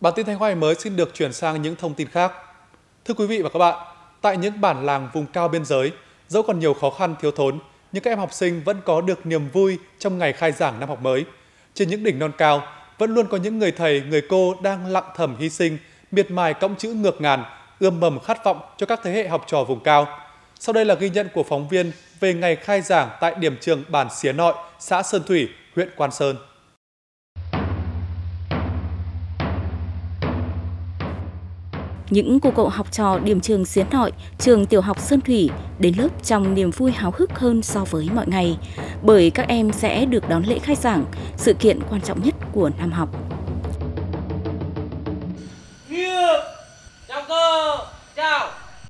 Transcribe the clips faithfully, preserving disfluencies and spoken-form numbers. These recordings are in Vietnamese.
Bản tin Thanh Hóa ngày mới xin được chuyển sang những thông tin khác. Thưa quý vị và các bạn, tại những bản làng vùng cao biên giới, dẫu còn nhiều khó khăn thiếu thốn, nhưng các em học sinh vẫn có được niềm vui trong ngày khai giảng năm học mới. Trên những đỉnh non cao, vẫn luôn có những người thầy, người cô đang lặng thầm hy sinh, miệt mài cõng chữ ngược ngàn, ươm mầm khát vọng cho các thế hệ học trò vùng cao. Sau đây là ghi nhận của phóng viên về ngày khai giảng tại điểm trường bản Xía Nội, xã Sơn Thủy, huyện Quan Sơn. Những cô cậu học trò điểm trường Xía Nội, trường tiểu học Sơn Thủy đến lớp trong niềm vui háo hức hơn so với mọi ngày, bởi các em sẽ được đón lễ khai giảng, sự kiện quan trọng nhất của năm học. Nghiêm, chào cô, chào.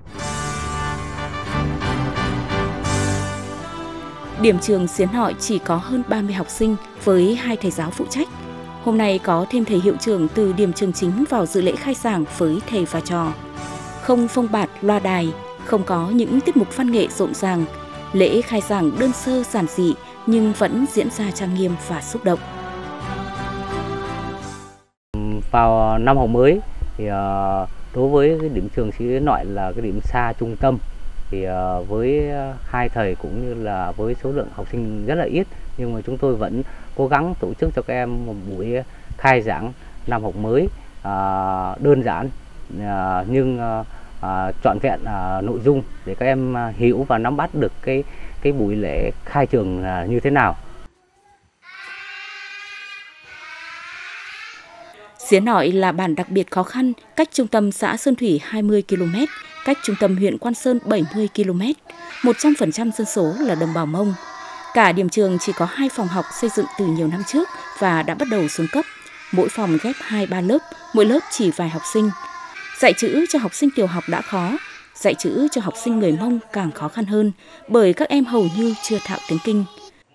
Điểm trường Xía Nội chỉ có hơn ba mươi học sinh với hai thầy giáo phụ trách. Hôm nay có thêm thầy hiệu trưởng từ điểm trường chính vào dự lễ khai giảng với thầy và trò. Không phông bạt loa đài, không có những tiết mục văn nghệ rộn ràng. Lễ khai giảng đơn sơ giản dị nhưng vẫn diễn ra trang nghiêm và xúc động. Vào năm học mới thì đối với cái điểm trường Xía Nội là cái điểm xa trung tâm, thì với hai thầy cũng như là với số lượng học sinh rất là ít, nhưng mà chúng tôi vẫn cố gắng tổ chức cho các em một buổi khai giảng năm học mới à, đơn giản à, nhưng à, trọn vẹn à, nội dung để các em hiểu và nắm bắt được cái cái buổi lễ khai trường là như thế nào. Xía Nội là bản đặc biệt khó khăn, cách trung tâm xã Sơn Thủy hai mươi ki lô mét, cách trung tâm huyện Quan Sơn bảy mươi ki lô mét, một trăm phần trăm dân số là đồng bào Mông. Cả điểm trường chỉ có hai phòng học xây dựng từ nhiều năm trước và đã bắt đầu xuống cấp. Mỗi phòng ghép hai ba lớp, mỗi lớp chỉ vài học sinh. Dạy chữ cho học sinh tiểu học đã khó, dạy chữ cho học sinh người Mông càng khó khăn hơn bởi các em hầu như chưa thạo tiếng Kinh.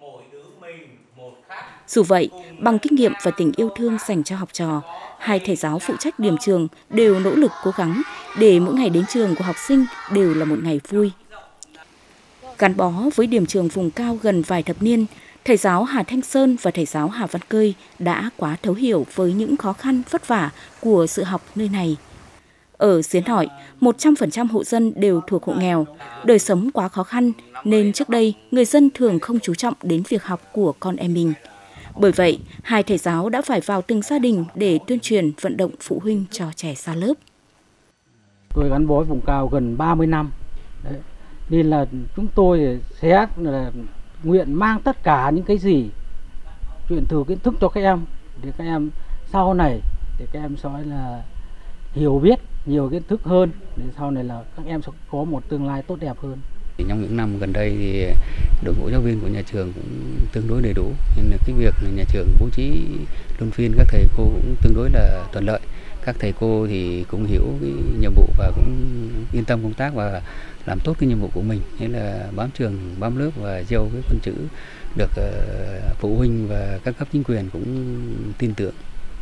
Dù vậy, bằng kinh nghiệm và tình yêu thương dành cho học trò, hai thầy giáo phụ trách điểm trường đều nỗ lực cố gắng để mỗi ngày đến trường của học sinh đều là một ngày vui. Gắn bó với điểm trường vùng cao gần vài thập niên, thầy giáo Hà Thanh Sơn và thầy giáo Hà Văn Cơi đã quá thấu hiểu với những khó khăn vất vả của sự học nơi này. Ở Xía Nội, một trăm phần trăm hộ dân đều thuộc hộ nghèo, đời sống quá khó khăn nên trước đây người dân thường không chú trọng đến việc học của con em mình. Bởi vậy, hai thầy giáo đã phải vào từng gia đình để tuyên truyền vận động phụ huynh cho trẻ ra lớp. Tôi gắn bó với vùng cao gần ba mươi năm. Đấy. Nên là chúng tôi sẽ là nguyện mang tất cả những cái gì truyền thụ kiến thức cho các em để các em sau này để các em sẽ là hiểu biết nhiều kiến thức hơn để sau này là các em sẽ có một tương lai tốt đẹp hơn. Trong những năm gần đây thì đội ngũ giáo viên của nhà trường cũng tương đối đầy đủ, nên là cái việc nhà trường bố trí luân phiên các thầy cô cũng tương đối là thuận lợi. Các thầy cô thì cũng hiểu cái nhiệm vụ và cũng yên tâm công tác và làm tốt cái nhiệm vụ của mình, thế là bám trường bám lớp và gieo cái con chữ được phụ huynh và các cấp chính quyền cũng tin tưởng.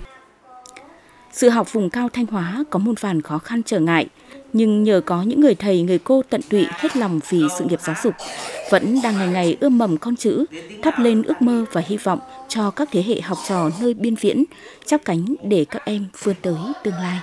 Sự học vùng cao Thanh Hóa có muôn vàn khó khăn trở ngại, nhưng nhờ có những người thầy, người cô tận tụy hết lòng vì sự nghiệp giáo dục, vẫn đang ngày ngày ươm mầm con chữ, thắp lên ước mơ và hy vọng cho các thế hệ học trò nơi biên viễn, chắp cánh để các em vươn tới tương lai.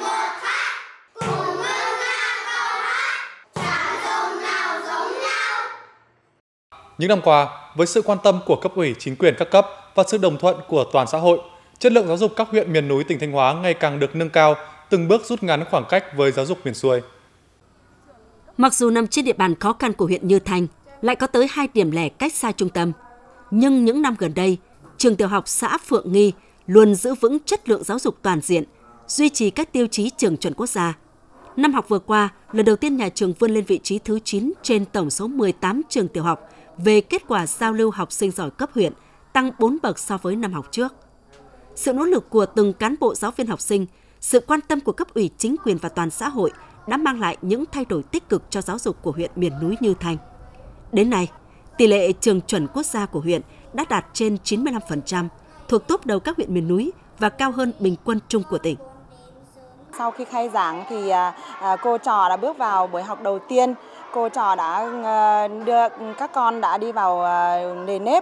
Những năm qua, với sự quan tâm của cấp ủy, chính quyền các cấp và sự đồng thuận của toàn xã hội, chất lượng giáo dục các huyện miền núi tỉnh Thanh Hóa ngày càng được nâng cao, từng bước rút ngắn khoảng cách với giáo dục miền xuôi. Mặc dù nằm trên địa bàn khó khăn của huyện Như Thanh, lại có tới hai điểm lẻ cách xa trung tâm, nhưng những năm gần đây, trường tiểu học xã Phượng Nghi luôn giữ vững chất lượng giáo dục toàn diện, duy trì các tiêu chí trường chuẩn quốc gia. Năm học vừa qua, lần đầu tiên nhà trường vươn lên vị trí thứ chín trên tổng số mười tám trường tiểu học về kết quả giao lưu học sinh giỏi cấp huyện, tăng bốn bậc so với năm học trước. Sự nỗ lực của từng cán bộ giáo viên học sinh, sự quan tâm của cấp ủy chính quyền và toàn xã hội đã mang lại những thay đổi tích cực cho giáo dục của huyện miền núi Như Thanh. Đến nay, tỷ lệ trường chuẩn quốc gia của huyện đã đạt trên chín mươi lăm phần trăm, thuộc top đầu các huyện miền núi và cao hơn bình quân chung của tỉnh. Sau khi khai giảng thì cô trò đã bước vào buổi học đầu tiên. Cô trò đã đưa các con đã đi vào nề nếp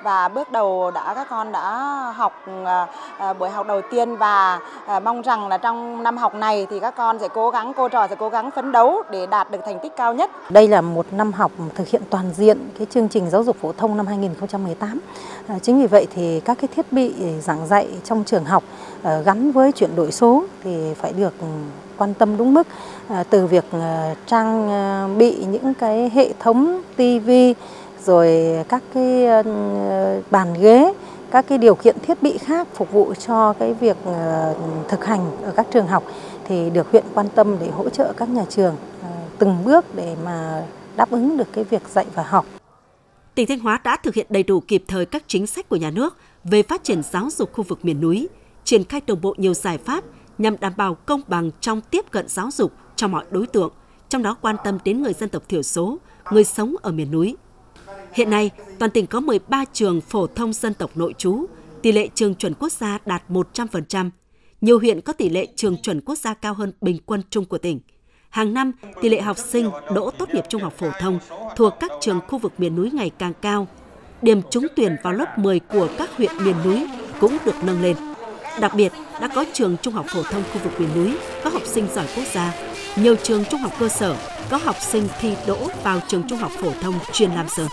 và bước đầu đã các con đã học buổi học đầu tiên và mong rằng là trong năm học này thì các con sẽ cố gắng, cô trò sẽ cố gắng phấn đấu để đạt được thành tích cao nhất. Đây là một năm học thực hiện toàn diện cái chương trình giáo dục phổ thông năm hai nghìn không trăm mười tám. À, chính vì vậy thì các cái thiết bị giảng dạy trong trường học à, gắn với chuyển đổi số thì phải được quan tâm đúng mức, à, từ việc à, trang à, bị những cái hệ thống tivi, rồi các cái à, bàn ghế, các cái điều kiện thiết bị khác phục vụ cho cái việc à, thực hành ở các trường học thì được huyện quan tâm để hỗ trợ các nhà trường à, từng bước để mà đáp ứng được cái việc dạy và học. Tỉnh Thanh Hóa đã thực hiện đầy đủ kịp thời các chính sách của nhà nước về phát triển giáo dục khu vực miền núi, triển khai đồng bộ nhiều giải pháp nhằm đảm bảo công bằng trong tiếp cận giáo dục cho mọi đối tượng, trong đó quan tâm đến người dân tộc thiểu số, người sống ở miền núi. Hiện nay, toàn tỉnh có mười ba trường phổ thông dân tộc nội trú, tỷ lệ trường chuẩn quốc gia đạt một trăm phần trăm. Nhiều huyện có tỷ lệ trường chuẩn quốc gia cao hơn bình quân chung của tỉnh. Hàng năm, tỷ lệ học sinh đỗ tốt nghiệp trung học phổ thông thuộc các trường khu vực miền núi ngày càng cao. Điểm trúng tuyển vào lớp mười của các huyện miền núi cũng được nâng lên. Đặc biệt, đã có trường trung học phổ thông khu vực miền núi có học sinh giỏi quốc gia, nhiều trường trung học cơ sở có học sinh thi đỗ vào trường trung học phổ thông chuyên Lam Sơn.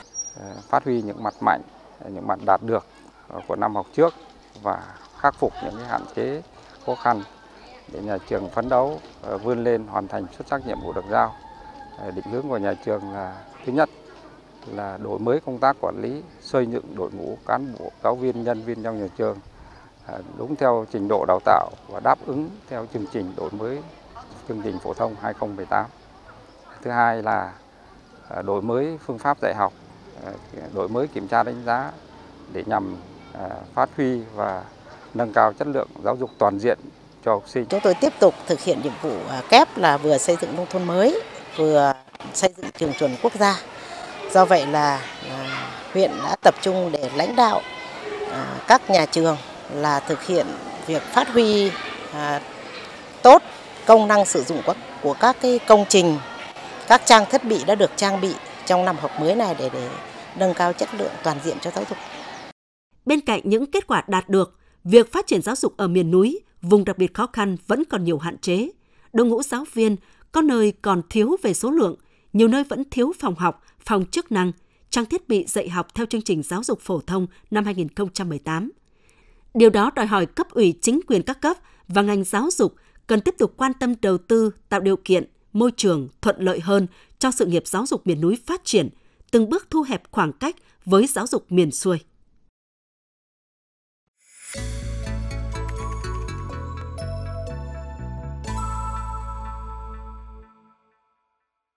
Phát huy những mặt mạnh, những mặt đạt được của năm học trước và khắc phục những cái hạn chế khó khăn để nhà trường phấn đấu vươn lên hoàn thành xuất sắc nhiệm vụ được giao. Định hướng của nhà trường là thứ nhất là đổi mới công tác quản lý, xây dựng đội ngũ cán bộ, giáo viên, nhân viên trong nhà trường đúng theo trình độ đào tạo và đáp ứng theo chương trình đổi mới chương trình phổ thông hai không một tám. Thứ hai là đổi mới phương pháp dạy học, đổi mới kiểm tra đánh giá để nhằm phát huy và nâng cao chất lượng giáo dục toàn diện cho học sinh. Chúng tôi tiếp tục thực hiện nhiệm vụ kép là vừa xây dựng nông thôn mới, vừa xây dựng trường chuẩn quốc gia. Do vậy là huyện đã tập trung để lãnh đạo các nhà trường là thực hiện việc phát huy tốt công năng sử dụng của các cái công trình, các trang thiết bị đã được trang bị trong năm học mới này để, để nâng cao chất lượng toàn diện cho giáo dục. Bên cạnh những kết quả đạt được, việc phát triển giáo dục ở miền núi, vùng đặc biệt khó khăn vẫn còn nhiều hạn chế. Đội ngũ giáo viên có nơi còn thiếu về số lượng, nhiều nơi vẫn thiếu phòng học, phòng chức năng, trang thiết bị dạy học theo chương trình giáo dục phổ thông năm hai nghìn không trăm mười tám. Điều đó đòi hỏi cấp ủy chính quyền các cấp và ngành giáo dục cần tiếp tục quan tâm đầu tư, tạo điều kiện, môi trường thuận lợi hơn cho sự nghiệp giáo dục miền núi phát triển, từng bước thu hẹp khoảng cách với giáo dục miền xuôi.